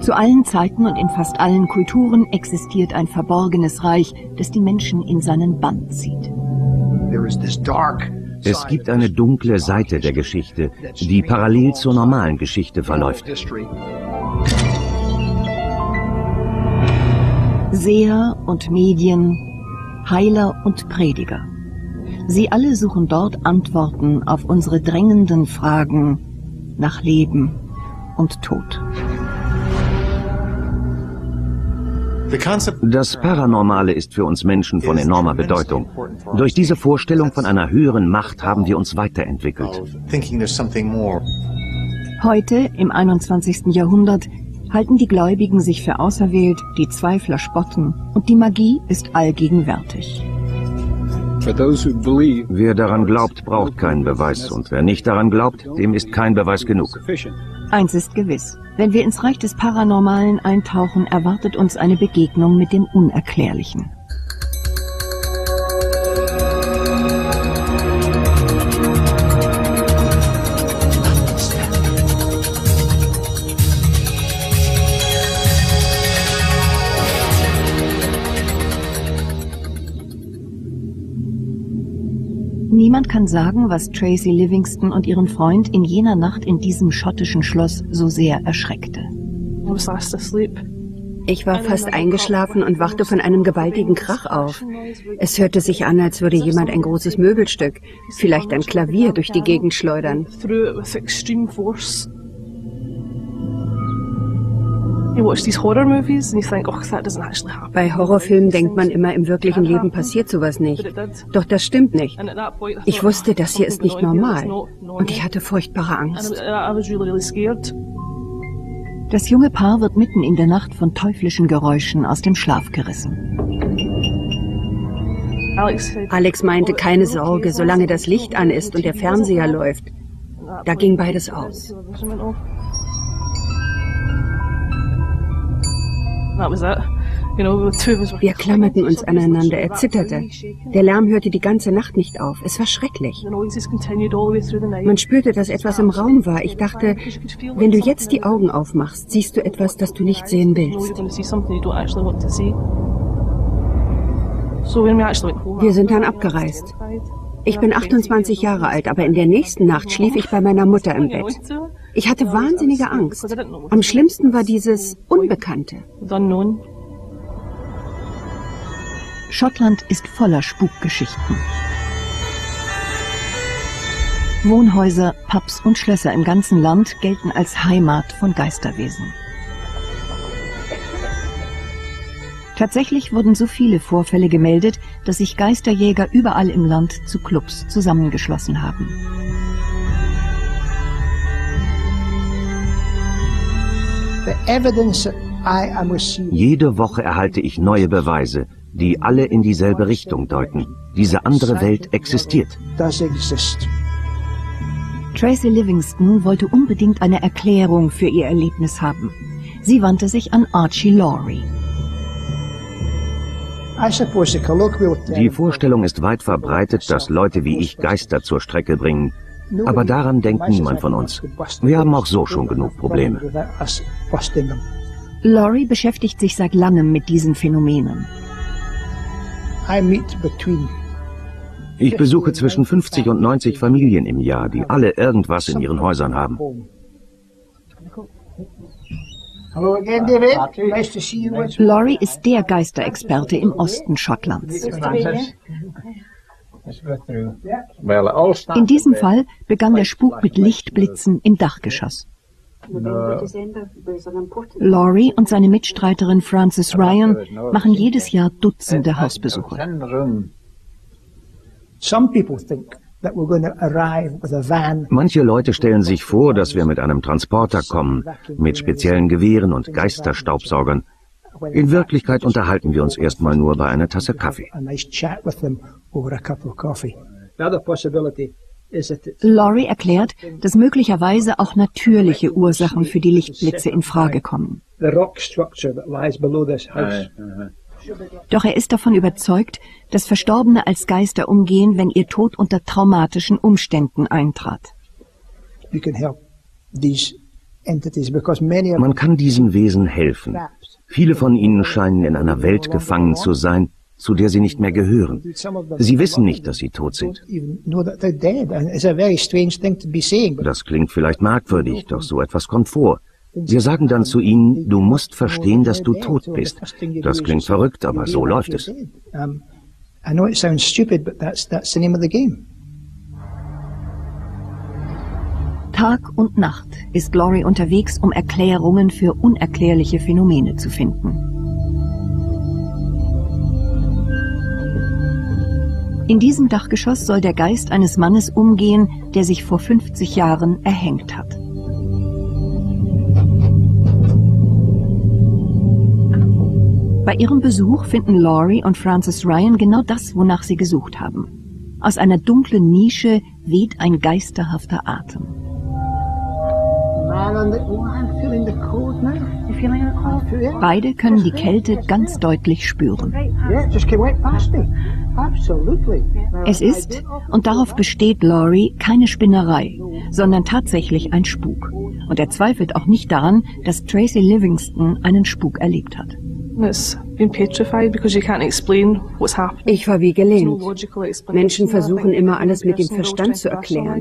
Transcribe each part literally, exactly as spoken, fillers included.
Zu allen Zeiten und in fast allen Kulturen existiert ein verborgenes Reich, das die Menschen in seinen Bann zieht. Es gibt eine dunkle Seite der Geschichte, die parallel zur normalen Geschichte verläuft. Seher und Medien, Heiler und Prediger. Sie alle suchen dort Antworten auf unsere drängenden Fragen nach Leben und Tod. Das Paranormale ist für uns Menschen von enormer Bedeutung. Durch diese Vorstellung von einer höheren Macht haben wir uns weiterentwickelt. Heute, im einundzwanzigsten Jahrhundert, halten die Gläubigen sich für auserwählt, die Zweifler spotten und die Magie ist allgegenwärtig. Wer daran glaubt, braucht keinen Beweis und wer nicht daran glaubt, dem ist kein Beweis genug. Eins ist gewiss, wenn wir ins Reich des Paranormalen eintauchen, erwartet uns eine Begegnung mit dem Unerklärlichen. Niemand kann sagen, was Tracy Livingston und ihren Freund in jener Nacht in diesem schottischen Schloss so sehr erschreckte. Ich war fast eingeschlafen und wachte von einem gewaltigen Krach auf. Es hörte sich an, als würde jemand ein großes Möbelstück, vielleicht ein Klavier, durch die Gegend schleudern. Bei Horrorfilmen denkt man immer, im wirklichen Leben passiert sowas nicht. Doch das stimmt nicht. Ich wusste, das hier ist nicht normal. Und ich hatte furchtbare Angst. Das junge Paar wird mitten in der Nacht von teuflischen Geräuschen aus dem Schlaf gerissen. Alex meinte, keine Sorge, solange das Licht an ist und der Fernseher läuft. Da ging beides aus. Wir klammerten uns aneinander, er zitterte. Der Lärm hörte die ganze Nacht nicht auf. Es war schrecklich. Man spürte, dass etwas im Raum war. Ich dachte, wenn du jetzt die Augen aufmachst, siehst du etwas, das du nicht sehen willst. Wir sind dann abgereist. Ich bin achtundzwanzig Jahre alt, aber in der nächsten Nacht schlief ich bei meiner Mutter im Bett. Ich hatte wahnsinnige Angst. Am schlimmsten war dieses Unbekannte. Schottland ist voller Spukgeschichten. Wohnhäuser, Pubs und Schlösser im ganzen Land gelten als Heimat von Geisterwesen. Tatsächlich wurden so viele Vorfälle gemeldet, dass sich Geisterjäger überall im Land zu Clubs zusammengeschlossen haben. Jede Woche erhalte ich neue Beweise, die alle in dieselbe Richtung deuten. Diese andere Welt existiert. Tracy Livingston wollte unbedingt eine Erklärung für ihr Erlebnis haben. Sie wandte sich an Archie Laurie. Die Vorstellung ist weit verbreitet, dass Leute wie ich Geister zur Strecke bringen. Aber daran denkt niemand von uns. Wir haben auch so schon genug Probleme. Laurie beschäftigt sich seit langem mit diesen Phänomenen. Ich besuche zwischen fünfzig und neunzig Familien im Jahr, die alle irgendwas in ihren Häusern haben. Laurie ist der Geisterexperte im Osten Schottlands. In diesem Fall begann der Spuk mit Lichtblitzen im Dachgeschoss. Laurie und seine Mitstreiterin Frances Ryan machen jedes Jahr Dutzende Hausbesuche. Manche Leute stellen sich vor, dass wir mit einem Transporter kommen, mit speziellen Gewehren und Geisterstaubsaugern. In Wirklichkeit unterhalten wir uns erstmal nur bei einer Tasse Kaffee. Laurie erklärt, dass möglicherweise auch natürliche Ursachen für die Lichtblitze in Frage kommen. Doch er ist davon überzeugt, dass Verstorbene als Geister umgehen, wenn ihr Tod unter traumatischen Umständen eintrat. Man kann diesen Wesen helfen. Viele von ihnen scheinen in einer Welt gefangen zu sein, zu der sie nicht mehr gehören. Sie wissen nicht, dass sie tot sind. Das klingt vielleicht merkwürdig, doch so etwas kommt vor. Wir sagen dann zu ihnen, du musst verstehen, dass du tot bist. Das klingt verrückt, aber so läuft es. Tag und Nacht ist Laurie unterwegs, um Erklärungen für unerklärliche Phänomene zu finden. In diesem Dachgeschoss soll der Geist eines Mannes umgehen, der sich vor fünfzig Jahren erhängt hat. Bei ihrem Besuch finden Laurie und Francis Ryan genau das, wonach sie gesucht haben. Aus einer dunklen Nische weht ein geisterhafter Atem. Beide können die Kälte ganz deutlich spüren. Es ist, und darauf besteht Laurie, keine Spinnerei, sondern tatsächlich ein Spuk. Und er zweifelt auch nicht daran, dass Tracy Livingston einen Spuk erlebt hat. Ich war wie gelähmt. Menschen versuchen immer, alles mit dem Verstand zu erklären.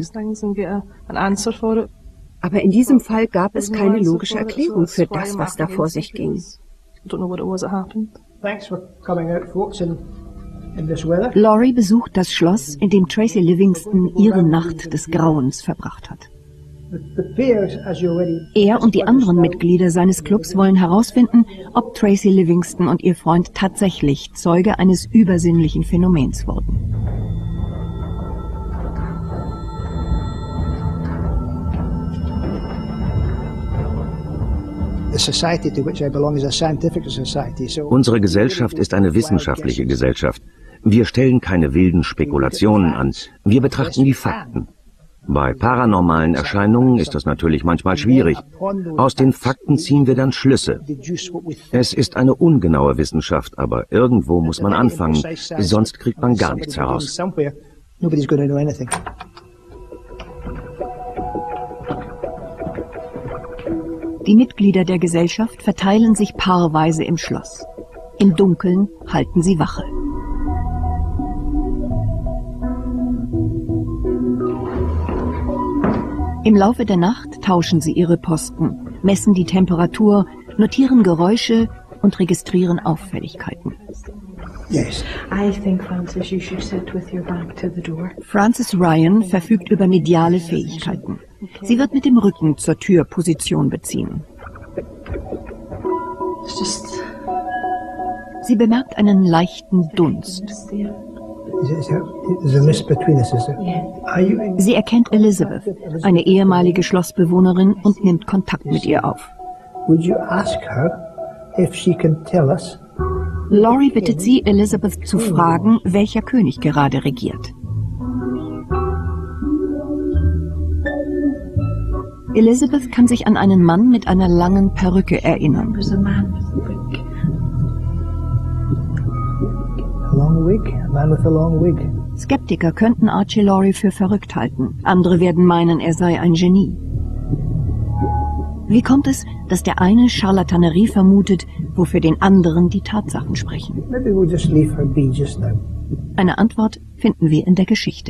Aber in diesem Fall gab es keine logische Erklärung für das, was da vor sich ging. Laurie besucht das Schloss, in dem Tracy Livingston ihre Nacht des Grauens verbracht hat. Er und die anderen Mitglieder seines Clubs wollen herausfinden, ob Tracy Livingston und ihr Freund tatsächlich Zeuge eines übersinnlichen Phänomens wurden. Unsere Gesellschaft ist eine wissenschaftliche Gesellschaft. Wir stellen keine wilden Spekulationen an. Wir betrachten die Fakten. Bei paranormalen Erscheinungen ist das natürlich manchmal schwierig. Aus den Fakten ziehen wir dann Schlüsse. Es ist eine ungenaue Wissenschaft, aber irgendwo muss man anfangen, sonst kriegt man gar nichts heraus. Die Mitglieder der Gesellschaft verteilen sich paarweise im Schloss. Im Dunkeln halten sie Wache. Im Laufe der Nacht tauschen sie ihre Posten, messen die Temperatur, notieren Geräusche und registrieren Auffälligkeiten. Yes. I think, Francis, you should sit with your back to the door. Francis Ryan verfügt über mediale Fähigkeiten. Sie wird mit dem Rücken zur Tür Position beziehen. Sie bemerkt einen leichten Dunst. Sie erkennt Elizabeth, eine ehemalige Schlossbewohnerin, und nimmt Kontakt mit ihr auf. Laurie bittet sie, Elizabeth zu fragen, welcher König gerade regiert. Elizabeth kann sich an einen Mann mit einer langen Perücke erinnern. Skeptiker könnten Archie Laurie für verrückt halten. Andere werden meinen, er sei ein Genie. Wie kommt es, dass der eine Scharlatanerie vermutet, wo für den anderen die Tatsachen sprechen? Eine Antwort finden wir in der Geschichte.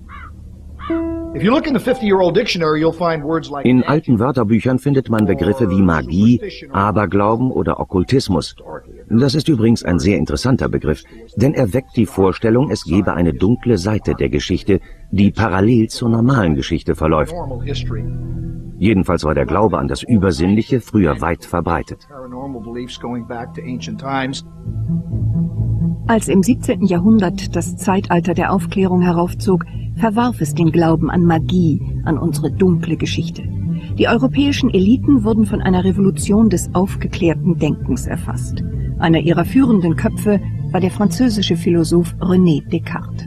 In alten Wörterbüchern findet man Begriffe wie Magie, Aberglauben oder Okkultismus. Das ist übrigens ein sehr interessanter Begriff, denn er weckt die Vorstellung, es gebe eine dunkle Seite der Geschichte, die parallel zur normalen Geschichte verläuft. Jedenfalls war der Glaube an das Übersinnliche früher weit verbreitet. Als im siebzehnten Jahrhundert das Zeitalter der Aufklärung heraufzog, verwarf es den Glauben an Magie, an unsere dunkle Geschichte. Die europäischen Eliten wurden von einer Revolution des aufgeklärten Denkens erfasst. Einer ihrer führenden Köpfe war der französische Philosoph René Descartes.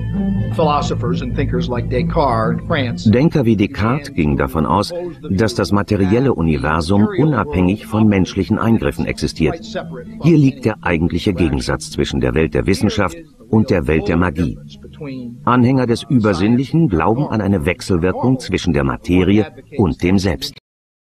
Denker wie Descartes gingen davon aus, dass das materielle Universum unabhängig von menschlichen Eingriffen existiert. Hier liegt der eigentliche Gegensatz zwischen der Welt der Wissenschaft und der Welt der Magie. Anhänger des Übersinnlichen glauben an eine Wechselwirkung zwischen der Materie und dem Selbst.